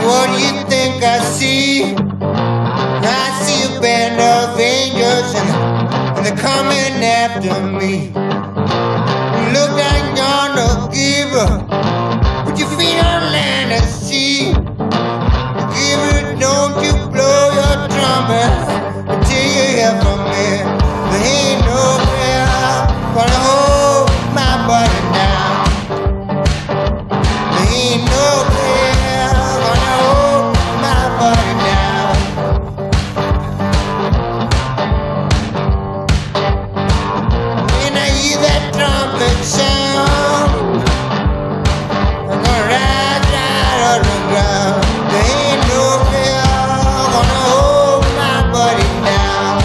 What do you think I see? I see a band of angels and they're coming after me. Look like you're no giver, put your feet on land and sea. Giver, don't you blow your trumpet until you hear from me. There ain't no prayer gonna hold my body down. There ain't no prayer gonna hold my body down. When I hear that trumpet sound, I'm gonna rise right on the ground. There ain't no prayer gonna hold my body down.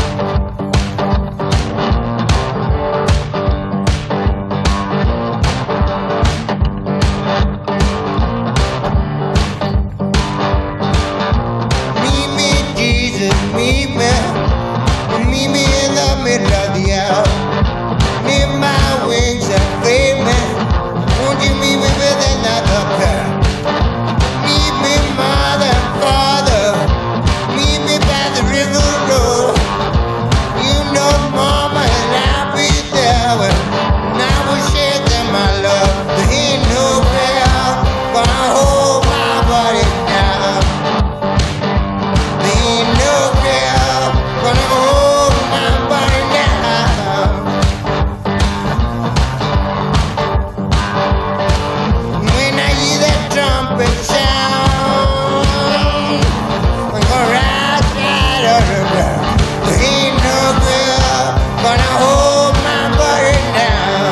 Meet me, Jesus, meet me in the middle of the hour. Lift my wings and free me. Won't you meet me with another prayer? Meet me, mother and father. Meet me by the river road. You know, mama, and I'll be there when I will share them my love. There ain't no prayer gonna hold my body down. There ain't no prayer gonna hold my body down. When I hear that trumpet sound, I'm gonna rise right on the ground. There ain't no prayer gonna hold my body down.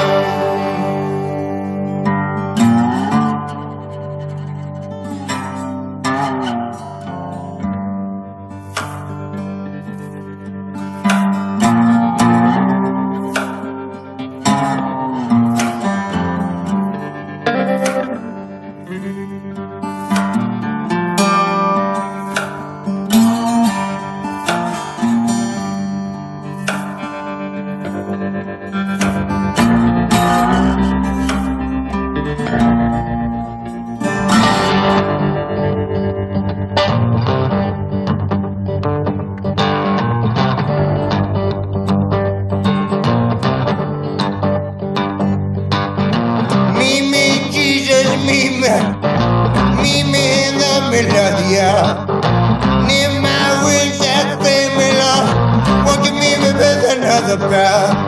Meet me, Jesus, meet me in the middle of the hour. Near my wings that claim me, Lord. Won't you meet me with another prayer?